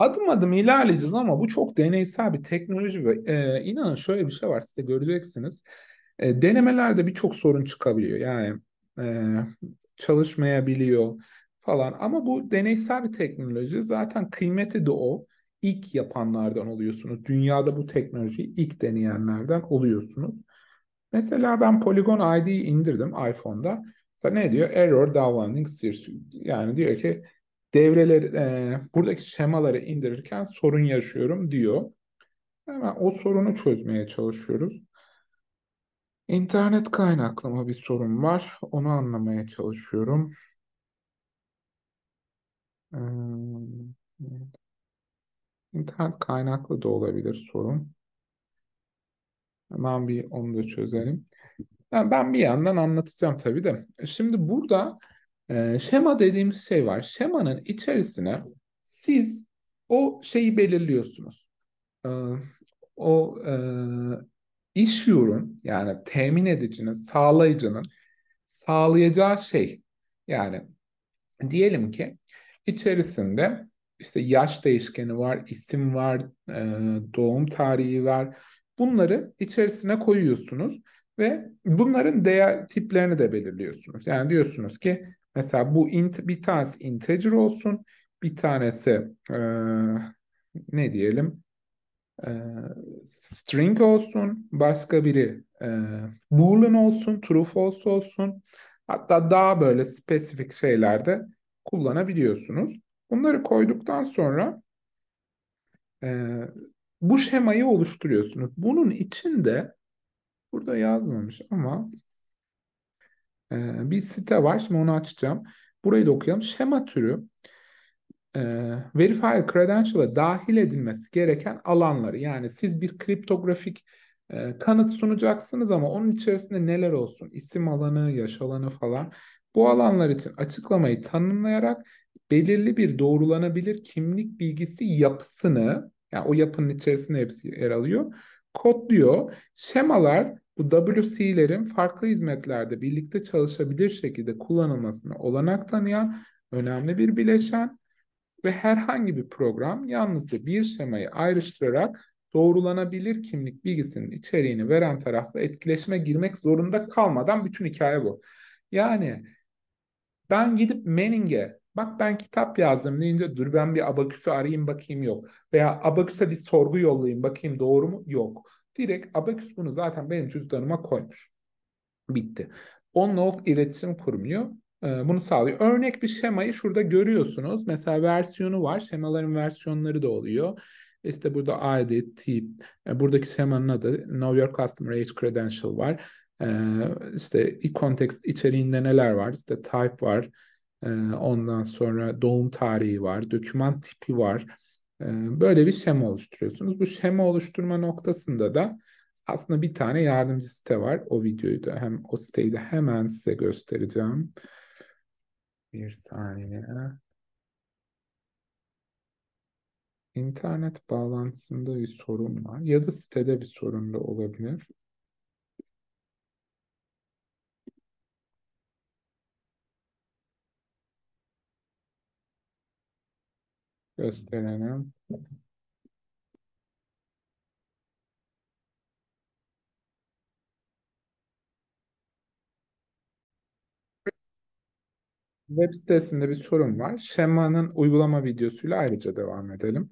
Adım adım ilerleyeceğiz ama bu çok deneysel bir teknoloji ve inanın şöyle bir şey var, siz de göreceksiniz. Denemelerde birçok sorun çıkabiliyor. Yani e, çalışmayabiliyor falan ama bu deneysel bir teknoloji, zaten kıymeti de o. İlk yapanlardan oluyorsunuz. Dünyada bu teknolojiyi ilk deneyenlerden oluyorsunuz. Mesela ben Polygon ID'yi indirdim iPhone'da. Mesela ne diyor? Error downloading series. Yani diyor ki devreleri, buradaki şemaları indirirken sorun yaşıyorum diyor. Hemen o sorunu çözmeye çalışıyoruz. İnternet kaynaklı mı bir sorun var? Onu anlamaya çalışıyorum. Hmm, İnternet kaynaklı da olabilir sorun. Hemen bir onu da çözelim. Ben bir yandan anlatacağım tabii de. Şimdi burada şema dediğimiz şey var. Şemanın içerisine siz o şeyi belirliyorsunuz. E, o issuer'un, yani temin edicinin, sağlayıcının sağlayacağı şey. Yani diyelim ki içerisinde işte yaş değişkeni var, isim var, doğum tarihi var. Bunları içerisine koyuyorsunuz ve bunların değer tiplerini de belirliyorsunuz. Yani diyorsunuz ki mesela bir tanesi integer olsun, bir tanesi ne diyelim, e, string olsun, başka biri boolean olsun, true false olsun. Hatta daha böyle spesifik şeylerde kullanabiliyorsunuz. Bunları koyduktan sonra e, bu şemayı oluşturuyorsunuz. Bunun içinde burada yazmamış ama bir site var. Şimdi onu açacağım. Burayı da okuyalım. Şema türü verifier credential'a dahil edilmesi gereken alanları, yani siz bir kriptografik kanıt sunacaksınız ama onun içerisinde neler olsun, isim alanı, yaş alanı falan, bu alanlar için açıklamayı tanımlayarak belirli bir doğrulanabilir kimlik bilgisi yapısını, yani o yapının içerisinde hepsi yer alıyor, kodluyor. Şemalar bu WC'lerin farklı hizmetlerde birlikte çalışabilir şekilde kullanılmasına olanak tanıyan önemli bir bileşen ve herhangi bir program yalnızca bir şemayı ayrıştırarak doğrulanabilir kimlik bilgisinin içeriğini veren tarafla etkileşime girmek zorunda kalmadan, bütün hikaye bu. Yani ben gidip Manning'e bak ben kitap yazdım deyince dur ben bir Abaküs'ü arayayım bakayım, yok. Veya Abaküs'e bir sorgu yollayayım bakayım doğru mu? Yok. Direkt Abaküs bunu zaten benim cüzdanıma koymuş. Bitti. Onunla o iletişim kurmuyor. Bunu sağlıyor. Örnek bir şemayı şurada görüyorsunuz. Mesela versiyonu var. Şemaların versiyonları da oluyor. İşte burada ID, tip, buradaki şemanın adı Know Your Customer Age Credential var. İşte e-context içeriğinde neler var? İşte type var. Ondan sonra doğum tarihi var. Doküman tipi var. Böyle bir şema oluşturuyorsunuz. Bu şema oluşturma noktasında da aslında bir tane yardımcı site var. O videoyu da o siteyi de hemen size göstereceğim. Bir saniye. İnternet bağlantısında bir sorun var ya da sitede bir sorun da olabilir. Gösterelim. Web sitesinde bir sorun var. Şema'nın uygulama videosuyla ayrıca devam edelim.